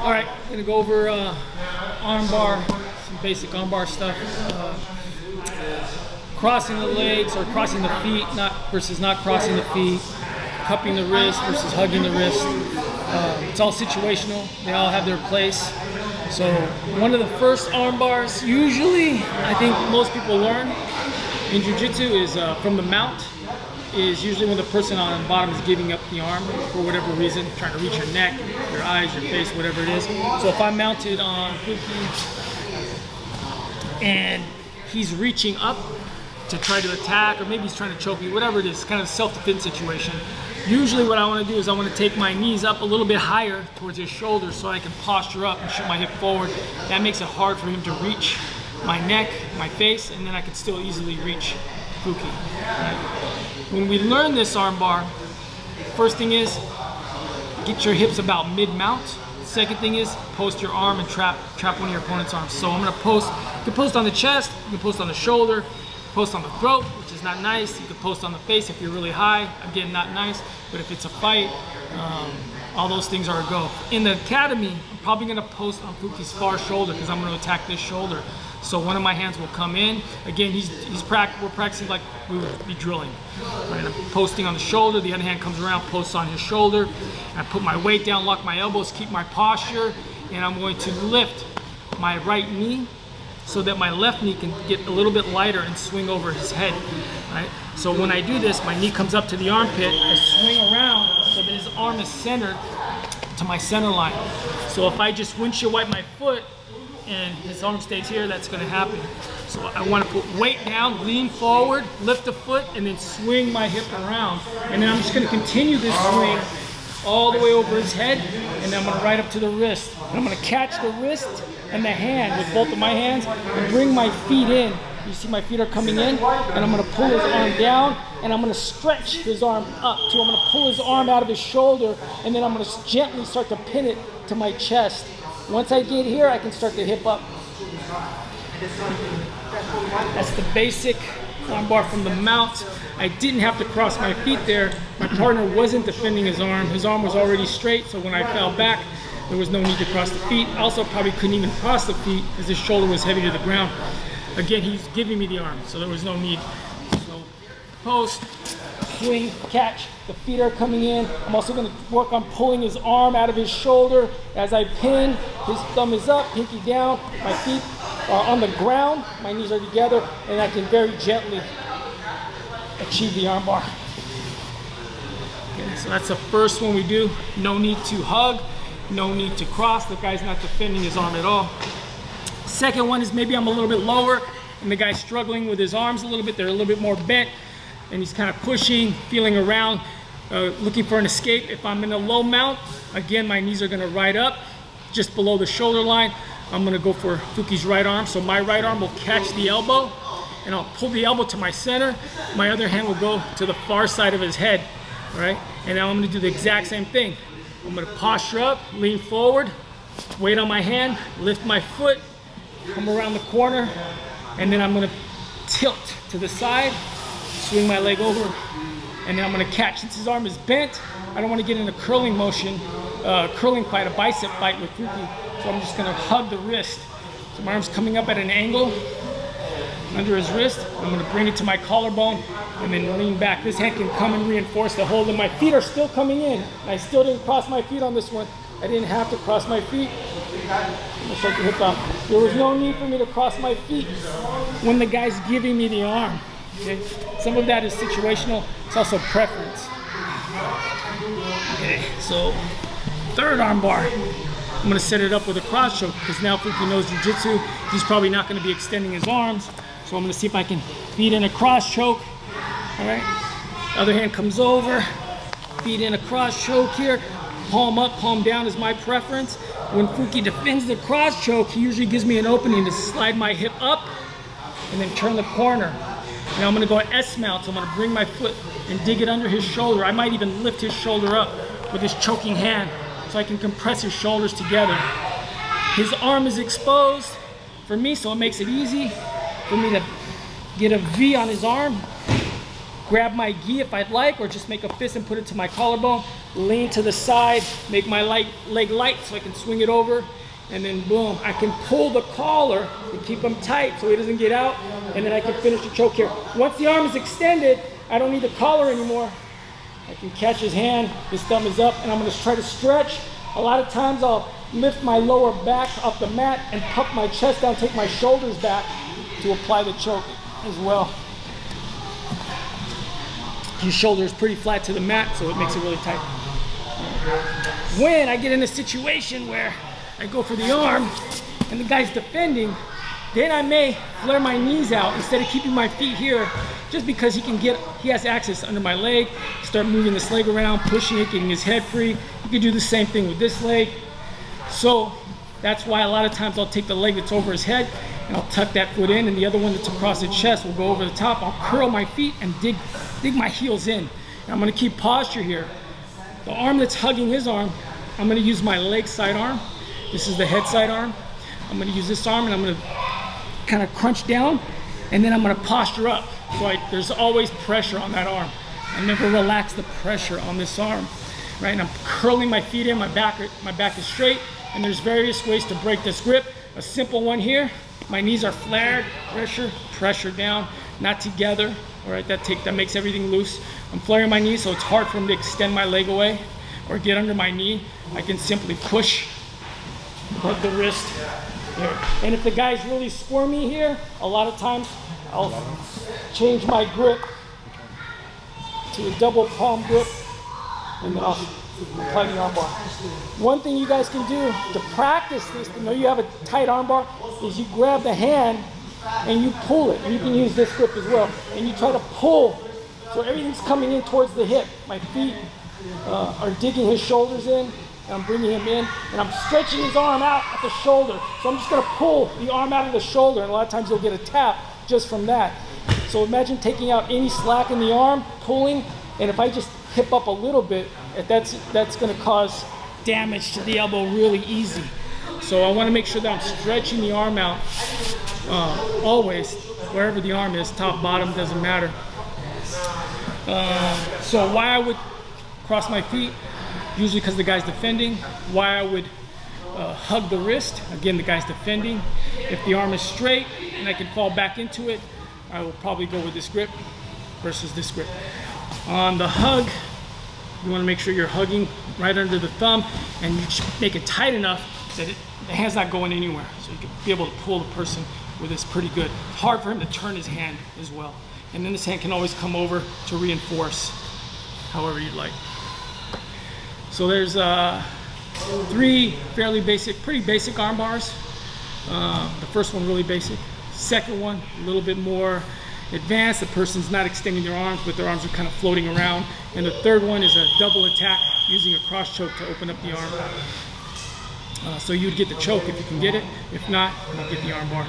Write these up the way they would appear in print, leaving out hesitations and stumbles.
All right, I'm gonna go over arm bar, some basic arm bar stuff. Crossing the legs or crossing the feet, versus not crossing the feet. Cupping the wrist versus hugging the wrist. It's all situational. They all have their place. So one of the first arm bars, usually, I think most people learn in jiu-jitsu is from the mount. Is usually when the person on the bottom is giving up the arm for whatever reason, trying to reach your neck, your eyes, your face, whatever it is. So if I'm mounted on Fuki and he's reaching up to try to attack, or maybe he's trying to choke me, whatever it is, kind of a self-defense situation. Usually what I want to do is I want to take my knees up a little bit higher towards his shoulders so I can posture up and shoot my hip forward. That makes it hard for him to reach my neck, my face, and then I can still easily reach Fuki. Right? When we learn this arm bar, first thing is get your hips about mid-mount. Second thing is post your arm and trap one of your opponent's arms. So I'm going to post, you can post on the chest, you can post on the shoulder, post on the throat, which is not nice. You can post on the face if you're really high. Again, not nice. But if it's a fight, all those things are a go. In the academy, I'm probably going to post on Fuki's far shoulder because I'm going to attack this shoulder. So one of my hands will come in. Again, we're practicing like we would be drilling. Right? I'm posting on the shoulder. The other hand comes around, posts on his shoulder. I put my weight down, lock my elbows, keep my posture, and I'm going to lift my right knee so that my left knee can get a little bit lighter and swing over his head. Right? So when I do this, my knee comes up to the armpit. I swing around so that his arm is centered to my center line. So if I just windshield wipe my foot and his arm stays here, that's going to happen. So I want to put weight down, lean forward, lift the foot, and then swing my hip around. And then I'm just going to continue this swing all the way over his head, and then I'm going to right up to the wrist. And I'm going to catch the wrist and the hand with both of my hands and bring my feet in. You see my feet are coming in, and I'm going to pull his arm down, and I'm going to stretch his arm up too. I'm going to pull his arm out of his shoulder, and then I'm going to gently start to pin it to my chest. Once I get here, I can start to hip up. That's the basic arm bar from the mount. I didn't have to cross my feet there. My partner wasn't defending his arm. His arm was already straight, so when I fell back, there was no need to cross the feet. I also probably couldn't even cross the feet because his shoulder was heavy to the ground. Again, he's giving me the arm, so there was no need. So post, swing, catch. The feet are coming in. I'm also going to work on pulling his arm out of his shoulder. As I pin, his thumb is up, pinky down. My feet are on the ground. My knees are together, and I can very gently achieve the arm bar. Okay, so that's the first one we do. No need to hug. No need to cross. The guy's not defending his arm at all. Second one is maybe I'm a little bit lower and the guy's struggling with his arms a little bit. They're a little bit more bent and he's kind of pushing, feeling around, looking for an escape. If I'm in a low mount, again, my knees are going to ride up just below the shoulder line. I'm going to go for Fuki's right arm. So my right arm will catch the elbow and I'll pull the elbow to my center. My other hand will go to the far side of his head. All right? And now I'm going to do the exact same thing. I'm going to posture up, lean forward, weight on my hand, lift my foot, come around the corner, and then I'm going to tilt to the side, swing my leg over, and then I'm going to catch. Since his arm is bent, I don't want to get in a curling motion, curling fight, a bicep fight with Fuki. So I'm just going to hug the wrist. So my arm's coming up at an angle under his wrist. I'm going to bring it to my collarbone and then lean back. This hand can come and reinforce the hold, and my feet are still coming in. I still didn't cross my feet on this one. I didn't have to cross my feet. I'm gonna start to hip up. There was no need for me to cross my feet when the guy's giving me the arm. Okay? Some of that is situational. It's also preference. Okay, so third arm bar. I'm gonna set it up with a cross choke because now Fuki knows jiu-jitsu. He's probably not gonna be extending his arms. So I'm gonna see if I can feed in a cross choke. All right. Other hand comes over. Feed in a cross choke here. Palm up, palm down is my preference. When Fuki defends the cross choke, he usually gives me an opening to slide my hip up and then turn the corner. Now I'm gonna go S mount, so I'm gonna bring my foot and dig it under his shoulder. I might even lift his shoulder up with his choking hand so I can compress his shoulders together. His arm is exposed for me, so it makes it easy for me to get a V on his arm, grab my gi if I'd like, or just make a fist and put it to my collarbone, lean to the side, make my leg light so I can swing it over, and then boom, I can pull the collar and keep him tight so he doesn't get out, and then I can finish the choke here. Once the arm is extended, I don't need the collar anymore. I can catch his hand, his thumb is up, and I'm gonna try to stretch. A lot of times I'll lift my lower back off the mat and puff my chest down, take my shoulders back to apply the choke as well. His shoulder is pretty flat to the mat, so it makes it really tight. When I get in a situation where I go for the arm and the guy's defending, then I may flare my knees out instead of keeping my feet here, just because he has access under my leg, start moving this leg around, pushing it, getting his head free. You can do the same thing with this leg. So that's why a lot of times I'll take the leg that's over his head and I'll tuck that foot in, and the other one that's across the chest will go over the top. I'll curl my feet and dig my heels in. And I'm gonna keep posture here. The arm that's hugging his arm, I'm gonna use my leg side arm. This is the head side arm. I'm gonna use this arm and I'm gonna kind of crunch down, and then I'm gonna posture up. So there's always pressure on that arm. I never relax the pressure on this arm, right? And I'm curling my feet in, my back is straight, and there's various ways to break this grip. A simple one here, my knees are flared, pressure down, not together, all right? That makes everything loose. I'm flaring my knees, so it's hard for me to extend my leg away or get under my knee. I can simply push, hug the wrist here. And if the guy's really squirmy here, a lot of times I'll change my grip to a double palm grip, and then I'll apply the arm bar. One thing you guys can do to practice this, to know you have a tight arm bar, is you grab the hand and you pull it. And you can use this grip as well. And you try to pull so everything's coming in towards the hip. My feet are digging his shoulders in, and I'm bringing him in, and I'm stretching his arm out at the shoulder. So I'm just gonna pull the arm out of the shoulder, and a lot of times you'll get a tap just from that. So imagine taking out any slack in the arm, pulling, and if I just hip up a little bit, that's gonna cause damage to the elbow really easy. So I wanna make sure that I'm stretching the arm out always, wherever the arm is, top, bottom, doesn't matter. So why I would cross my feet, usually because the guy's defending. Why I would hug the wrist, again, the guy's defending. If the arm is straight and I can fall back into it, I will probably go with this grip versus this grip. On the hug, you want to make sure you're hugging right under the thumb, and you make it tight enough that the hand's not going anywhere. So you can be able to pull the person with this pretty good. It's hard for him to turn his hand as well. And then this hand can always come over to reinforce however you'd like. So there's 3 fairly basic, pretty basic arm bars. The first one really basic. Second one, a little bit more advanced. The person's not extending their arms, but their arms are kind of floating around. And the third one is a double attack using a cross choke to open up the arm. So you'd get the choke if you can get it. If not, you'll get the arm bar.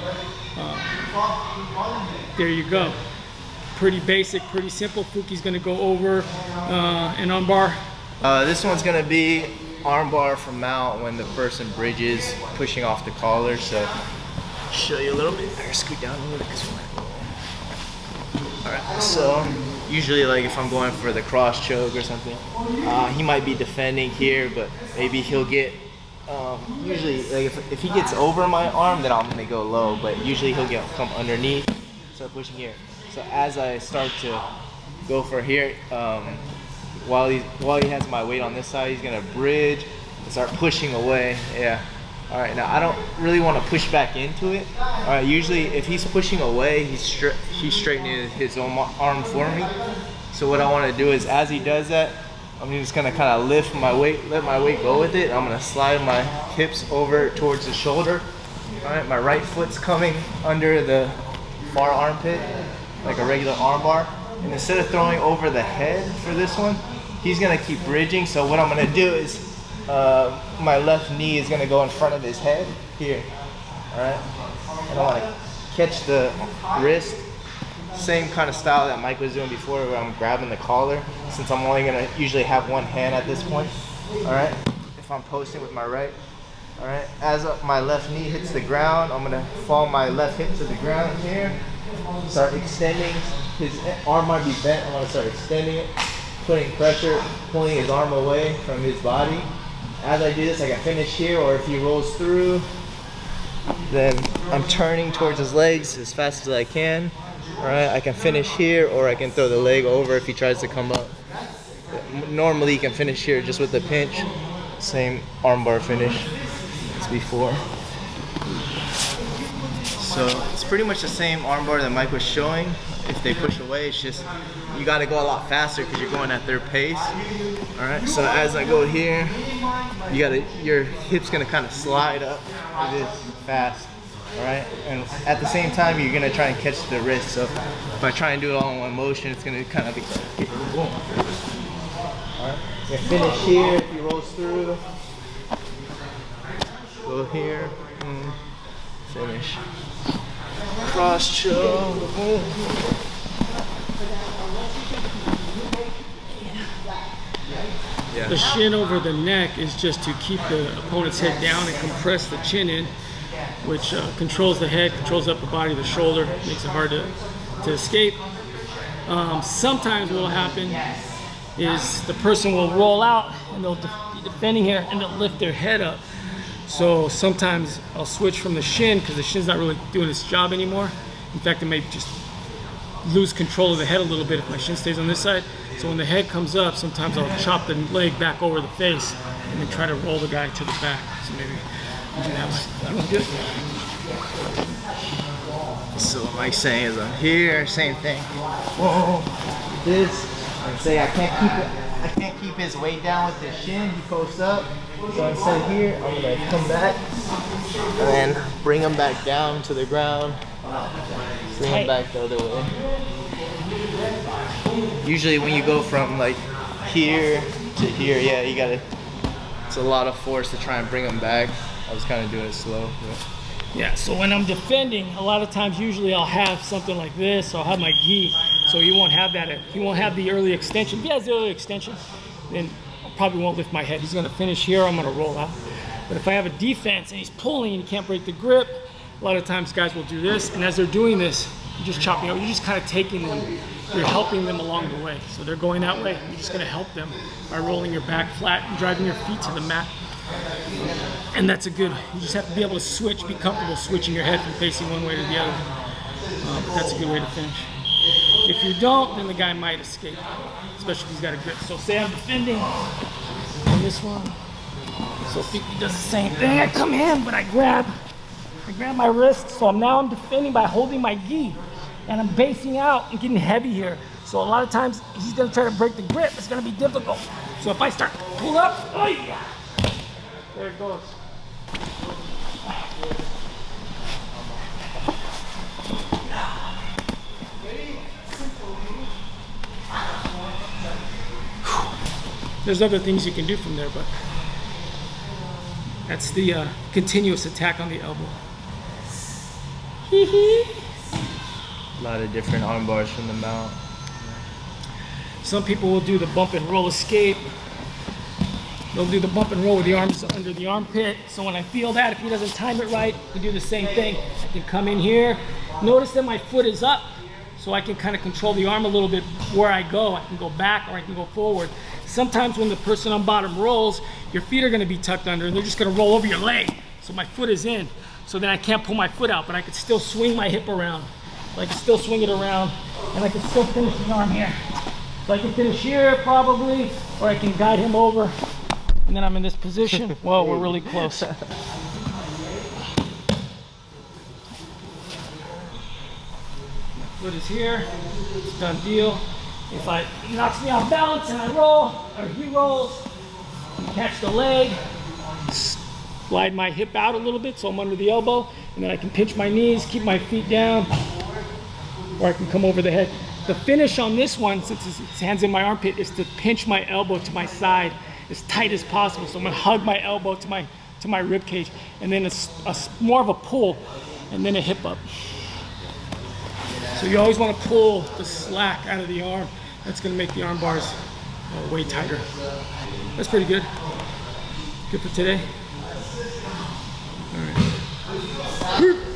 There you go. Pretty basic, pretty simple. Fookie's gonna go over an arm bar. This one's gonna be arm bar from mount when the person bridges, pushing off the collar. So show you a little bit. I scoot down a little bit. All right. So usually, like if I'm going for the cross choke or something, he might be defending here, but maybe he'll get. Usually, like if he gets over my arm, then I'm gonna go low. But usually he'll come underneath, start pushing here. So as I start to go for here, while he has my weight on this side, he's gonna bridge and start pushing away. Yeah. All right. Now I don't really want to push back into it. All right. Usually, if he's pushing away, he's straightening his own arm for me. So what I want to do is, as he does that, I'm just gonna kind of lift my weight, let my weight go with it. I'm gonna slide my hips over towards the shoulder. All right. My right foot's coming under the far armpit, like a regular arm bar. And instead of throwing over the head for this one, he's gonna keep bridging. So what I'm gonna do is, my left knee is gonna go in front of his head here. All right, and I wanna catch the wrist, same kind of style that Mike was doing before, where I'm grabbing the collar. Since I'm only gonna usually have one hand at this point. All right, if I'm posting with my right, All right, as my left knee hits the ground, I'm gonna fall my left hip to the ground here. Start extending. His arm might be bent. I'm gonna start extending it, putting pressure, pulling his arm away from his body. As I do this, I can finish here, or if he rolls through, then I'm turning towards his legs as fast as I can. All right, I can finish here, or I can throw the leg over if he tries to come up. Normally, you can finish here just with the pinch. Same armbar finish as before. So it's pretty much the same armbar that Mike was showing. If they push away, it's just you got to go a lot faster because you're going at their pace. All right. So as I go here, your hip's gonna kind of slide up. It is fast. All right. And at the same time, you're gonna try and catch the wrist. So if I try and do it all in one motion, it's gonna kind of be boom. All right. You can finish here if he rolls through. Go here. Finish. Cross choke. Boom. Yeah. The shin over the neck is just to keep the opponent's head down and compress the chin in, which controls the head, controls up the body, the shoulder, makes it hard to escape. Sometimes what will happen is the person will roll out and they'll be defending here and they'll lift their head up. So sometimes I'll switch from the shin because the shin's not really doing its job anymore. In fact, it may just lose control of the head a little bit if my shin stays on this side. So when the head comes up, sometimes I'll chop the leg back over the face and then try to roll the guy to the back. So maybe we can have good. So what Mike's saying is I'm here, same thing. Whoa, this. And say I can't keep his weight down with his shin. He posts up. So instead of here, I'm gonna come back and then bring him back down to the ground. Bring him back the other way. Usually when you go from like here to here, yeah, you gotta, it's a lot of force to try and bring him back. I was kind of doing it slow. Yeah, so when I'm defending, a lot of times usually I'll have something like this. I'll have my gi, so he won't have that. He won't have the early extension. If he has the early extension, then I probably won't lift my head. He's gonna finish here, I'm gonna roll out. But if I have a defense and he's pulling and he can't break the grip, a lot of times guys will do this, and as they're doing this, you're just chopping out, you're just kind of taking them, you're helping them along the way. So they're going that way, you're just gonna help them by rolling your back flat and driving your feet to the mat. And that's a good, you just have to be able to switch, be comfortable switching your head from facing one way to the other. That's a good way to finish. If you don't, then the guy might escape, especially if he's got a grip. So say I'm defending on this one. So Fook does the same thing. I come in, but I grab my wrist. So now I'm defending by holding my gi, and I'm basing out and getting heavy here. So a lot of times he's gonna try to break the grip. It's gonna be difficult. So if I start to pull up, oh yeah. There it goes. There's other things you can do from there, but that's the continuous attack on the elbow. A lot of different arm bars from the mount. Some people will do the bump and roll escape. They'll do the bump and roll with the arms under the armpit. So when I feel that, if he doesn't time it right, you do the same thing. I can come in here. Notice that my foot is up, so I can kind of control the arm a little bit where I go. I can go back or I can go forward. Sometimes when the person on bottom rolls, your feet are gonna be tucked under and they're just gonna roll over your leg. So my foot is in. So then I can't pull my foot out, but I could still swing my hip around. So I can still swing it around and I can still finish the arm here. So I can finish here probably, or I can guide him over. And then I'm in this position. Whoa, we're really close. Foot is here, it's done deal. If he knocks me off balance and I roll, or he rolls, catch the leg, slide my hip out a little bit so I'm under the elbow, and then I can pinch my knees, keep my feet down, or I can come over the head. The finish on this one, since his hand's in my armpit, is to pinch my elbow to my side as tight as possible. So I'm gonna hug my elbow to my rib cage, and then it's more of a pull, and then a hip up. So you always want to pull the slack out of the arm. That's going to make the arm bars way tighter. That's pretty good. Good for today. Fook.